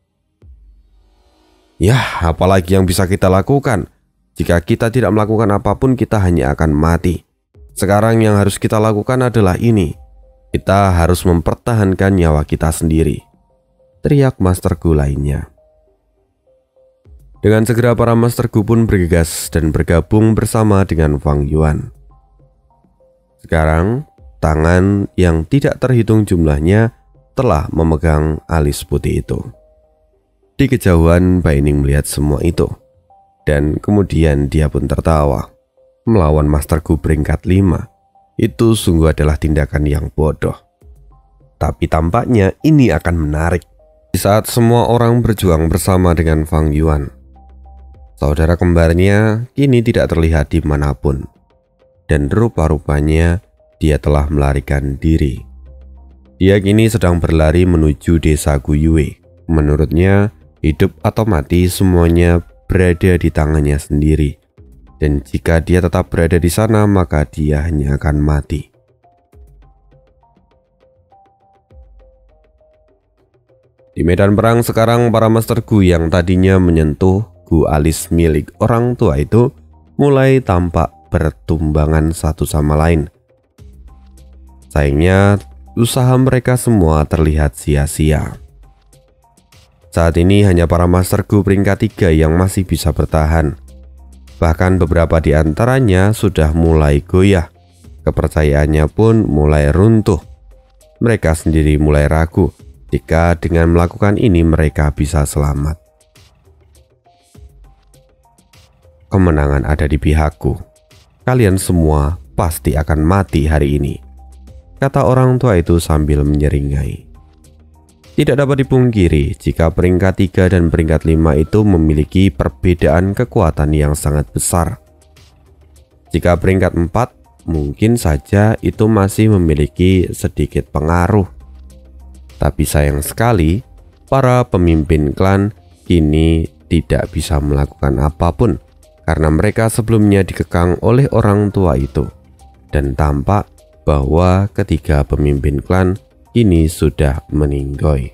Yah, apalagi yang bisa kita lakukan? Jika kita tidak melakukan apapun, kita hanya akan mati. Sekarang yang harus kita lakukan adalah ini. Kita harus mempertahankan nyawa kita sendiri, teriak Master Gu lainnya. Dengan segera para Master Gu pun bergegas dan bergabung bersama dengan Fang Yuan. Sekarang, tangan yang tidak terhitung jumlahnya telah memegang alis putih itu. Di kejauhan, Bai Ning melihat semua itu, dan kemudian dia pun tertawa. Melawan Master Gu peringkat 5, itu sungguh adalah tindakan yang bodoh. Tapi tampaknya ini akan menarik. Di saat semua orang berjuang bersama dengan Fang Yuan, saudara kembarnya kini tidak terlihat dimanapun, dan rupa-rupanya dia telah melarikan diri. Dia kini sedang berlari menuju desa Guyue. Menurutnya, hidup atau mati semuanya berada di tangannya sendiri, dan jika dia tetap berada di sana maka dia hanya akan mati. Di medan perang sekarang, para Master Gu yang tadinya menyentuh Gu alis milik orang tua itu mulai tampak bertumbangan satu sama lain. Sayangnya, usaha mereka semua terlihat sia-sia. Saat ini hanya para Master Gu peringkat 3 yang masih bisa bertahan. Bahkan beberapa di antaranya sudah mulai goyah. Kepercayaannya pun mulai runtuh. Mereka sendiri mulai ragu jika dengan melakukan ini mereka bisa selamat. Kemenangan ada di pihakku. Kalian semua pasti akan mati hari ini, kata orang tua itu sambil menyeringai. Tidak dapat dipungkiri jika peringkat 3 dan peringkat 5 itu memiliki perbedaan kekuatan yang sangat besar. Jika peringkat 4 mungkin saja itu masih memiliki sedikit pengaruh. Tapi sayang sekali, para pemimpin klan kini tidak bisa melakukan apapun karena mereka sebelumnya dikekang oleh orang tua itu. Dan tampak bahwa ketiga pemimpin klan kini sudah meninggoy.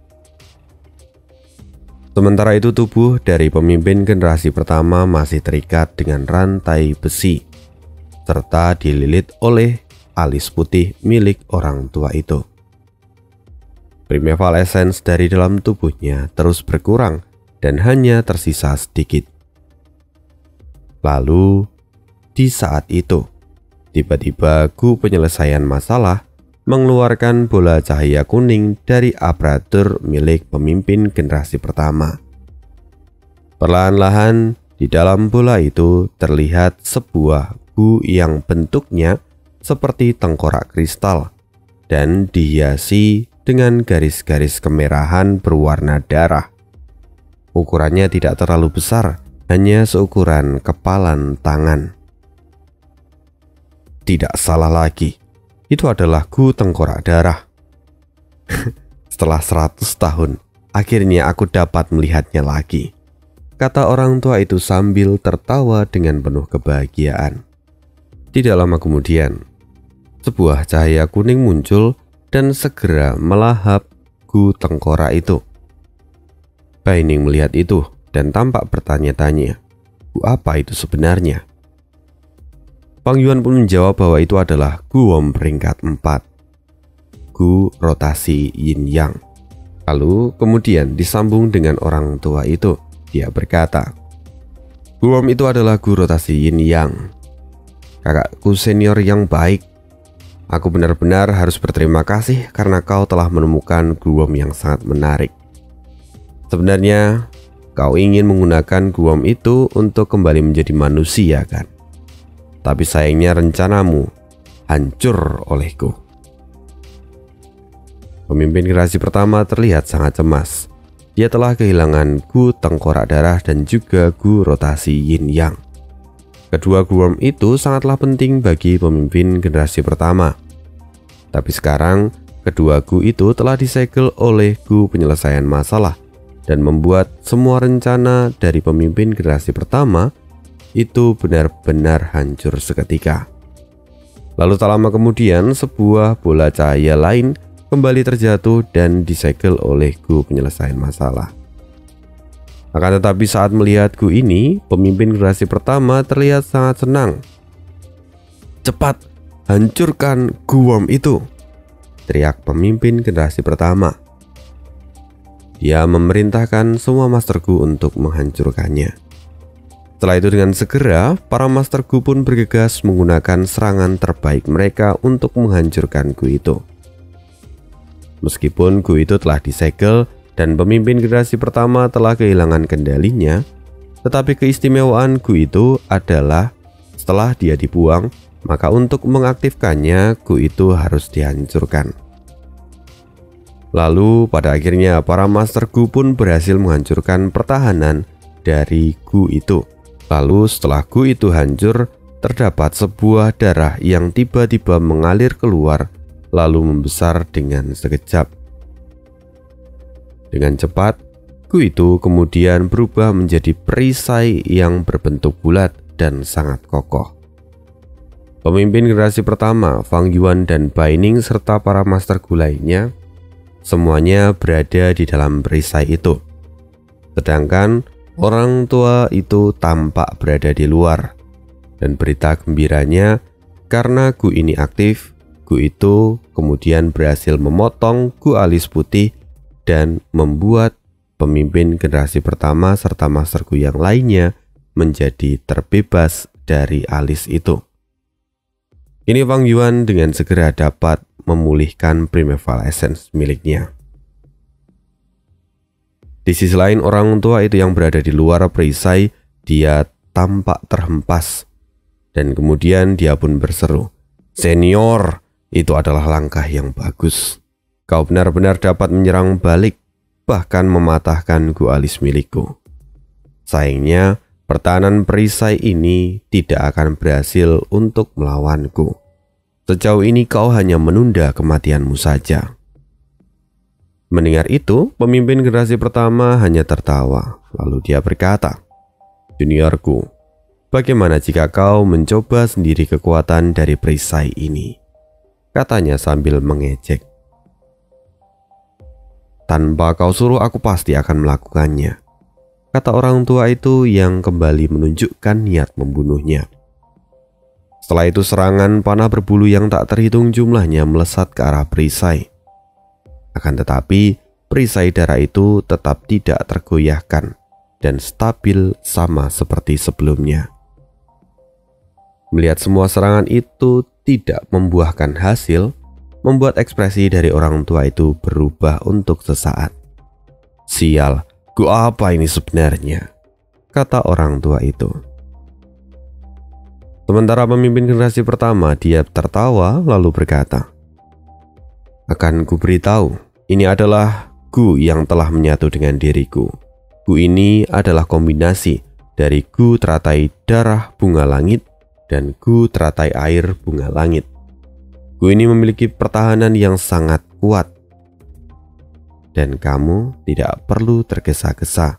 Sementara itu tubuh dari pemimpin generasi pertama masih terikat dengan rantai besi, serta dililit oleh alis putih milik orang tua itu. Primeval Essence dari dalam tubuhnya terus berkurang dan hanya tersisa sedikit. Lalu, di saat itu, tiba-tiba Gu penyelesaian masalah mengeluarkan bola cahaya kuning dari aparatur milik pemimpin generasi pertama. Perlahan-lahan di dalam bola itu terlihat sebuah Gu yang bentuknya seperti tengkorak kristal dan dihiasi dengan garis-garis kemerahan berwarna darah. Ukurannya tidak terlalu besar, hanya seukuran kepalan tangan. Tidak salah lagi, itu adalah Gu tengkorak darah. Setelah 100 tahun, akhirnya aku dapat melihatnya lagi, kata orang tua itu sambil tertawa dengan penuh kebahagiaan. Tidak lama kemudian, sebuah cahaya kuning muncul dan segera melahap Gu tengkorak itu. Baining melihat itu dan tampak bertanya-tanya, Gu apa itu sebenarnya? Fang Yuan pun menjawab bahwa itu adalah Guom peringkat 4, Gu rotasi Yin Yang. Lalu kemudian disambung dengan orang tua itu. Dia berkata, Guom itu adalah Gu rotasi Yin Yang, kakakku senior yang baik. Aku benar-benar harus berterima kasih karena kau telah menemukan Guom yang sangat menarik. Sebenarnya kau ingin menggunakan Guom itu untuk kembali menjadi manusia kan? Tapi sayangnya rencanamu hancur olehku. Pemimpin generasi pertama terlihat sangat cemas. Dia telah kehilangan Gu tengkorak darah dan juga Gu rotasi Yin Yang. Kedua Guom itu sangatlah penting bagi pemimpin generasi pertama. Tapi sekarang kedua Gu itu telah disegel oleh Gu penyelesaian masalah dan membuat semua rencana dari pemimpin generasi pertama itu benar-benar hancur seketika. Lalu tak lama kemudian sebuah bola cahaya lain kembali terjatuh dan disegel oleh Gu penyelesaian masalah. Akan tetapi saat melihat Gu ini, pemimpin generasi pertama terlihat sangat senang. Cepat, hancurkan Guom itu, teriak pemimpin generasi pertama. Dia memerintahkan semua Master Gu untuk menghancurkannya. Setelah itu dengan segera, para Master Gu pun bergegas menggunakan serangan terbaik mereka untuk menghancurkan Gu itu. Meskipun Gu itu telah disegel dan pemimpin generasi pertama telah kehilangan kendalinya, tetapi keistimewaan Gu itu adalah setelah dia dibuang, maka untuk mengaktifkannya Gu itu harus dihancurkan. Lalu pada akhirnya para Master Gu pun berhasil menghancurkan pertahanan dari Gu itu. Lalu setelah Gu itu hancur, terdapat sebuah darah yang tiba-tiba mengalir keluar lalu membesar dengan sekejap. Dengan cepat, Gu itu kemudian berubah menjadi perisai yang berbentuk bulat dan sangat kokoh. Pemimpin generasi pertama, Fang Yuan dan Baining serta para Master Gu lainnya, semuanya berada di dalam perisai itu. Sedangkan orang tua itu tampak berada di luar. Dan berita gembiranya, karena Gu ini aktif, Gu itu kemudian berhasil memotong Gu alis putih dan membuat pemimpin generasi pertama serta Master Gu yang lainnya menjadi terbebas dari alis itu. Ini Fang Yuan dengan segera dapat memulihkan Primeval Essence miliknya. Di sisi lain, orang tua itu yang berada di luar perisai, dia tampak terhempas. Dan kemudian dia pun berseru, "Senior, itu adalah langkah yang bagus. Kau benar-benar dapat menyerang balik, bahkan mematahkan Gu alis milikku. Sayangnya, pertahanan perisai ini tidak akan berhasil untuk melawanku. Sejauh ini kau hanya menunda kematianmu saja." Mendengar itu, pemimpin generasi pertama hanya tertawa. Lalu dia berkata, "Juniorku, bagaimana jika kau mencoba sendiri kekuatan dari perisai ini?" Katanya sambil mengejek. "Tanpa kau suruh aku pasti akan melakukannya," kata orang tua itu yang kembali menunjukkan niat membunuhnya. Setelah itu serangan panah berbulu yang tak terhitung jumlahnya melesat ke arah perisai. Akan tetapi perisai darah itu tetap tidak tergoyahkan dan stabil sama seperti sebelumnya. Melihat semua serangan itu tidak membuahkan hasil, membuat ekspresi dari orang tua itu berubah untuk sesaat. "Sial, Gu apa ini sebenarnya?" kata orang tua itu. Sementara pemimpin generasi pertama dia tertawa lalu berkata, "Akan ku beritahu, ini adalah Gu yang telah menyatu dengan diriku. Gu ini adalah kombinasi dari Gu teratai darah bunga langit dan Gu teratai air bunga langit. Gu ini memiliki pertahanan yang sangat kuat. Dan kamu tidak perlu tergesa-gesa.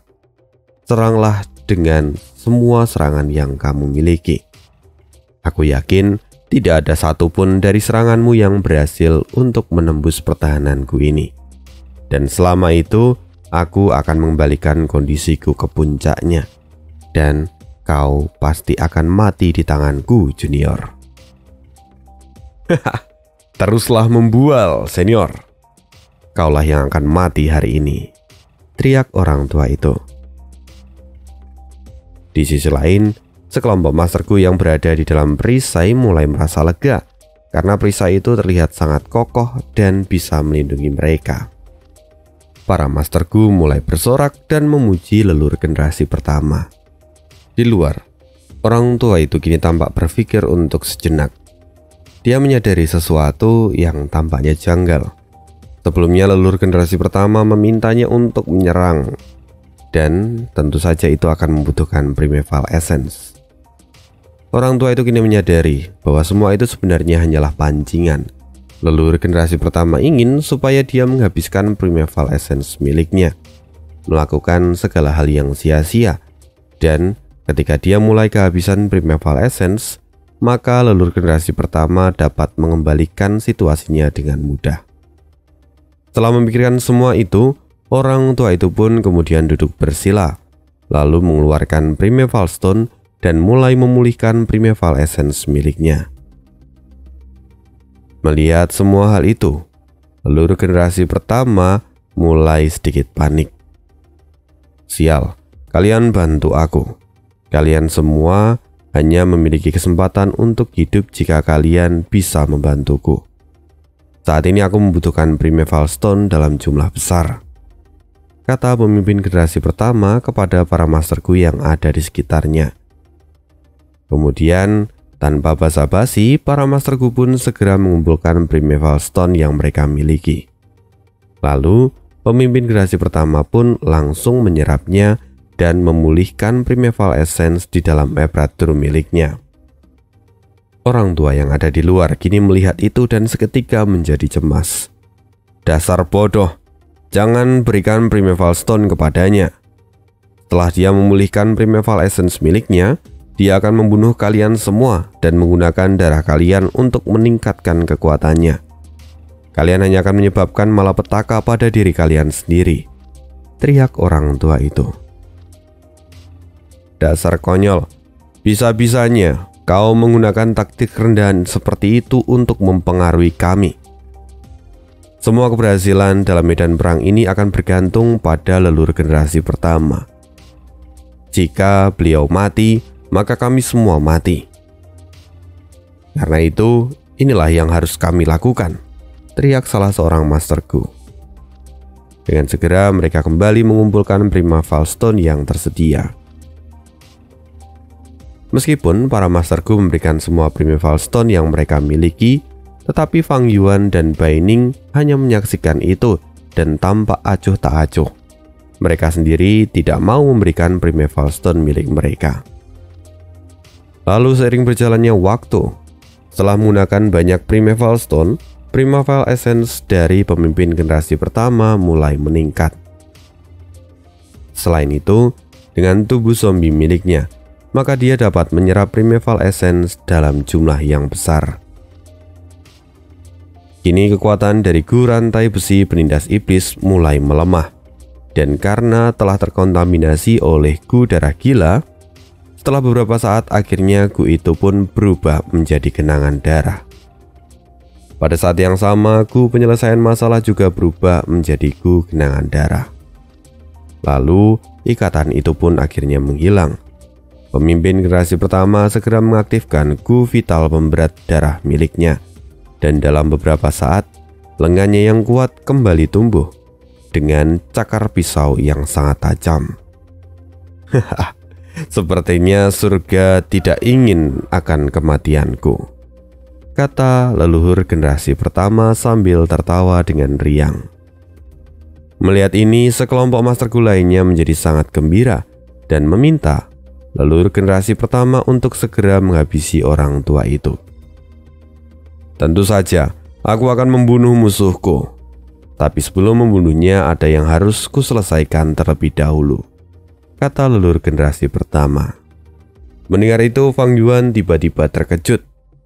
Seranglah dengan semua serangan yang kamu miliki. Aku yakin Tidak ada satupun dari seranganmu yang berhasil untuk menembus pertahananku ini. Dan selama itu, aku akan mengembalikan kondisiku ke puncaknya. Dan kau pasti akan mati di tanganku, Junior. Teruslah membual, Senior. Kaulah yang akan mati hari ini, teriak orang tua itu. Di sisi lain, sekelompok masterku yang berada di dalam perisai mulai merasa lega karena perisai itu terlihat sangat kokoh dan bisa melindungi mereka. Para masterku mulai bersorak dan memuji leluhur generasi pertama. Di luar, orang tua itu kini tampak berpikir untuk sejenak. Dia menyadari sesuatu yang tampaknya janggal. Sebelumnya leluhur generasi pertama memintanya untuk menyerang, dan tentu saja itu akan membutuhkan Primeval Essence. Orang tua itu kini menyadari bahwa semua itu sebenarnya hanyalah pancingan. Leluhur generasi pertama ingin supaya dia menghabiskan Primeval Essence miliknya, melakukan segala hal yang sia-sia, dan ketika dia mulai kehabisan Primeval Essence, maka leluhur generasi pertama dapat mengembalikan situasinya dengan mudah. Setelah memikirkan semua itu, orang tua itu pun kemudian duduk bersila, lalu mengeluarkan Primeval Stone dan mulai memulihkan Primeval Essence miliknya. Melihat semua hal itu, leluhur generasi pertama mulai sedikit panik. Sial, kalian bantu aku. Kalian semua hanya memiliki kesempatan untuk hidup jika kalian bisa membantuku. Saat ini aku membutuhkan Primeval Stone dalam jumlah besar, kata pemimpin generasi pertama kepada para masterku yang ada di sekitarnya. Kemudian, tanpa basa-basi, para masterku pun segera mengumpulkan Primeval Stone yang mereka miliki. Lalu, pemimpin generasi pertama pun langsung menyerapnya dan memulihkan Primeval Essence di dalam Ebradur miliknya. Orang tua yang ada di luar kini melihat itu dan seketika menjadi cemas. Dasar bodoh, jangan berikan Primeval Stone kepadanya. Setelah dia memulihkan Primeval Essence miliknya, dia akan membunuh kalian semua dan menggunakan darah kalian untuk meningkatkan kekuatannya. Kalian hanya akan menyebabkan malapetaka pada diri kalian sendiri, teriak orang tua itu. Dasar konyol, bisa-bisanya kau menggunakan taktik rendahan seperti itu untuk mempengaruhi kami. Semua keberhasilan dalam medan perang ini akan bergantung pada leluhur generasi pertama. Jika beliau mati, maka kami semua mati. Karena itu, inilah yang harus kami lakukan, teriak salah seorang masterku. Dengan segera mereka kembali mengumpulkan Primeval Stone yang tersedia. Meskipun para masterku memberikan semua Primeval Stone yang mereka miliki, tetapi Fang Yuan dan Bai Ning hanya menyaksikan itu dan tampak acuh tak acuh. Mereka sendiri tidak mau memberikan Primeval Stone milik mereka. Lalu seiring berjalannya waktu, setelah menggunakan banyak Primeval Stone, Primeval Essence dari pemimpin generasi pertama mulai meningkat. Selain itu, dengan tubuh zombie miliknya, maka dia dapat menyerap Primeval Essence dalam jumlah yang besar. Kini kekuatan dari Gu rantai besi penindas iblis mulai melemah, dan karena telah terkontaminasi oleh Gu darah gila, setelah beberapa saat akhirnya Gu itu pun berubah menjadi genangan darah. Pada saat yang sama, Gu penyelesaian masalah juga berubah menjadi Gu genangan darah. Lalu ikatan itu pun akhirnya menghilang. Pemimpin generasi pertama segera mengaktifkan Gu vital pemberat darah miliknya, dan dalam beberapa saat, lengannya yang kuat kembali tumbuh dengan cakar pisau yang sangat tajam. Sepertinya surga tidak ingin akan kematianku, kata leluhur generasi pertama sambil tertawa dengan riang. Melihat ini, sekelompok masterku lainnya menjadi sangat gembira dan meminta leluhur generasi pertama untuk segera menghabisi orang tua itu. Tentu saja, aku akan membunuh musuhku. Tapi sebelum membunuhnya ada yang harus kuselesaikan terlebih dahulu, kata leluhur generasi pertama. Mendengar itu, Fang Yuan tiba-tiba terkejut.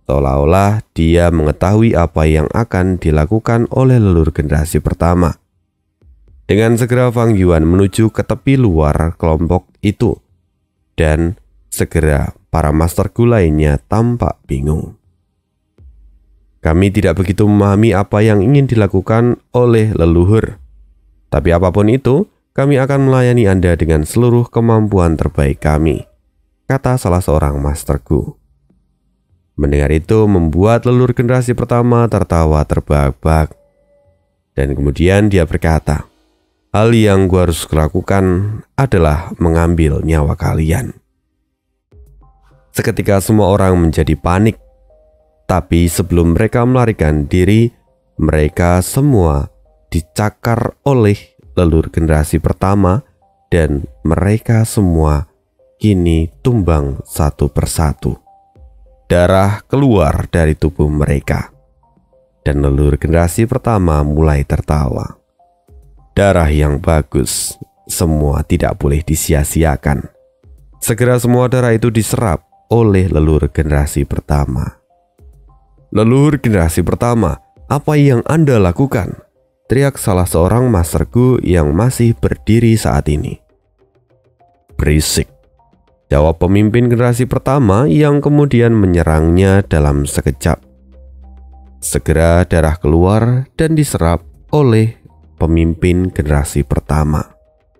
seolah-olah dia mengetahui apa yang akan dilakukan oleh leluhur generasi pertama. Dengan segera Fang Yuan menuju ke tepi luar kelompok itu, dan segera para Master Gu lainnya tampak bingung. Kami tidak begitu memahami apa yang ingin dilakukan oleh leluhur, tapi apapun itu, kami akan melayani Anda dengan seluruh kemampuan terbaik kami, kata salah seorang Master Gu. Mendengar itu membuat leluhur generasi pertama tertawa terbahak-bahak. Dan kemudian dia berkata, hal yang gua harus lakukan adalah mengambil nyawa kalian. Seketika semua orang menjadi panik. Tapi sebelum mereka melarikan diri, mereka semua dicakar oleh leluhur generasi pertama dan mereka semua kini tumbang satu persatu. Darah keluar dari tubuh mereka, dan leluhur generasi pertama mulai tertawa. Darah yang bagus, semua tidak boleh disia-siakan. Segera semua darah itu diserap oleh leluhur generasi pertama. Leluhur generasi pertama, apa yang Anda lakukan? Teriak salah seorang Master Gu yang masih berdiri saat ini. Berisik, jawab pemimpin generasi pertama yang kemudian menyerangnya dalam sekejap. Segera darah keluar dan diserap oleh pemimpin generasi pertama.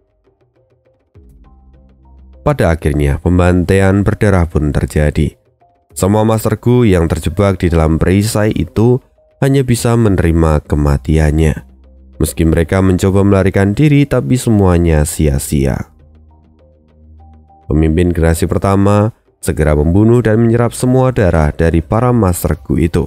Pada akhirnya pembantaian berdarah pun terjadi. Semua Master Gu yang terjebak di dalam perisai itu hanya bisa menerima kematiannya. Meski mereka mencoba melarikan diri, tapi semuanya sia-sia. Pemimpin generasi pertama segera membunuh dan menyerap semua darah dari para Master Gu itu.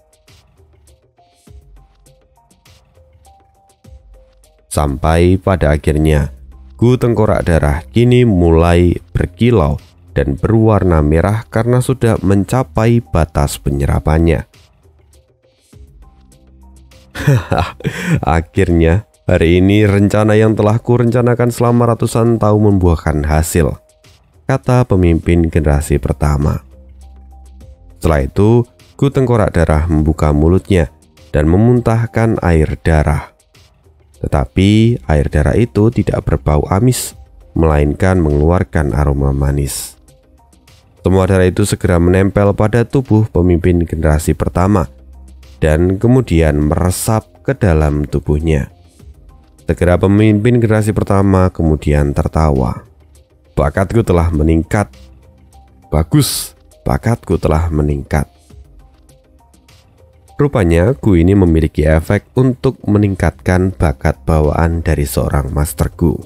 Sampai pada akhirnya, Gu tengkorak darah kini mulai berkilau dan berwarna merah karena sudah mencapai batas penyerapannya. Akhirnya, hari ini rencana yang telah kurencanakan selama ratusan tahun membuahkan hasil, kata pemimpin generasi pertama. Setelah itu, Gu tengkorak darah membuka mulutnya dan memuntahkan air darah. Tetapi air darah itu tidak berbau amis, melainkan mengeluarkan aroma manis. Semua darah itu segera menempel pada tubuh pemimpin generasi pertama dan kemudian meresap ke dalam tubuhnya. Segera pemimpin generasi pertama kemudian tertawa. Bakatku telah meningkat. Bagus, bakatku telah meningkat. Rupanya Gu ini memiliki efek untuk meningkatkan bakat bawaan dari seorang Master Gu.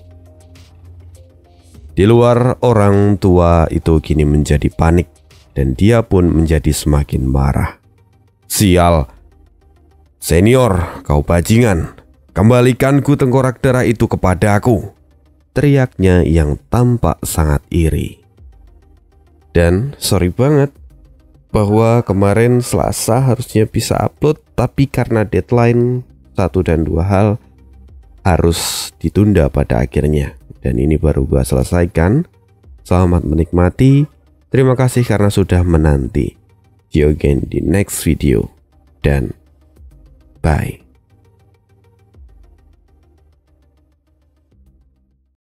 Di luar, orang tua itu kini menjadi panik dan dia pun menjadi semakin marah. Sial, senior, kau bajingan, kembalikan Gu tengkorak darah itu kepada aku, teriaknya yang tampak sangat iri. Dan sorry banget bahwa kemarin Selasa harusnya bisa upload, tapi karena deadline 1 dan 2 hal harus ditunda pada akhirnya. Dan ini baru gua selesaikan. Selamat menikmati. Terima kasih karena sudah menanti. See you again di next video. Dan bye.